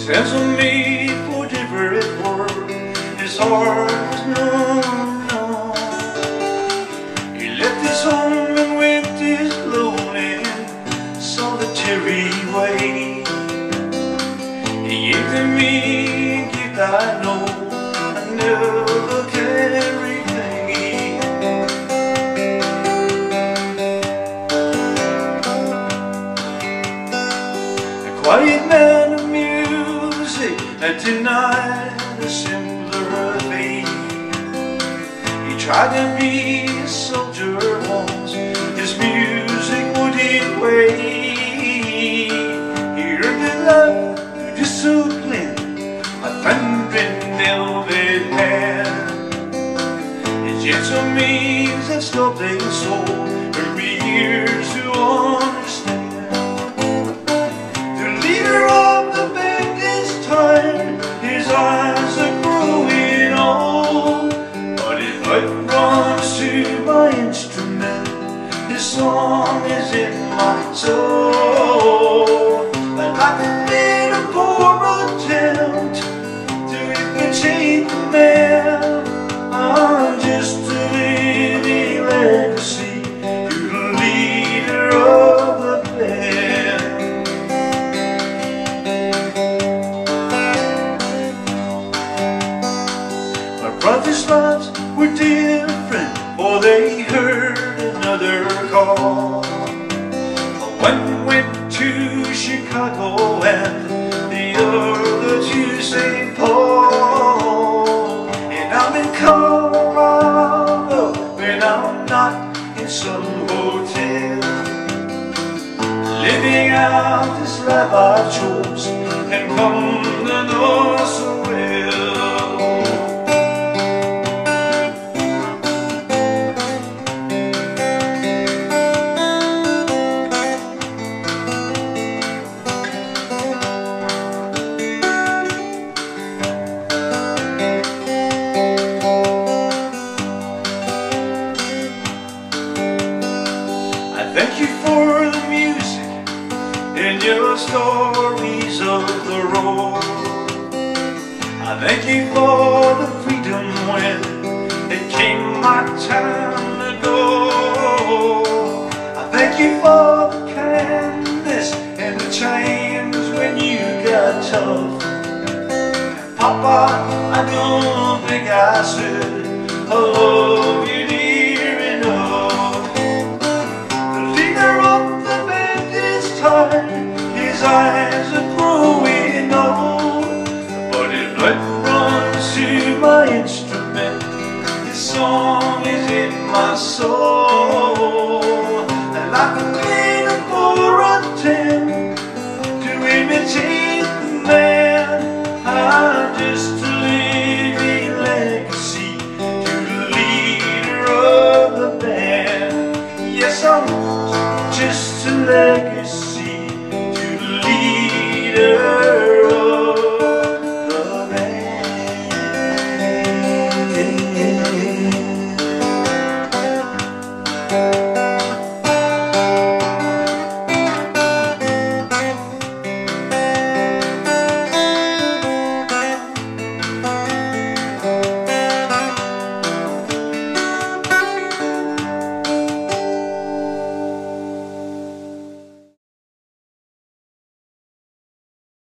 Hands on me for different work. His heart was numb. He left his home and went his lonely, solitary way. He gave to me a gift I know I never can repay. A quiet man of music that denied a simpler fate. He tried to be a soldier once, his music wouldn't wait. He earned his love through discipline, a thundering velvet hand. His gentle means have sculpted his soul for years to understand. The leader of the band is tired, his eyes are growing old, but his heart runs to my instrument, his song is in my soul. But like a little poor attempt to imitate the man, I'm just a living legacy to the leader of the band. My brother's lives were different, for they heard another call. One went to Chicago and the other to St. Paul. And I'm in Colorado when I'm not in some hotel, living out this life I chose and come to know so well. Thank you for the music and your stories of the road. I thank you for the freedom when it came my time to go. I thank you for the kindness and the chains when you got tough. Papa, I don't think I said hello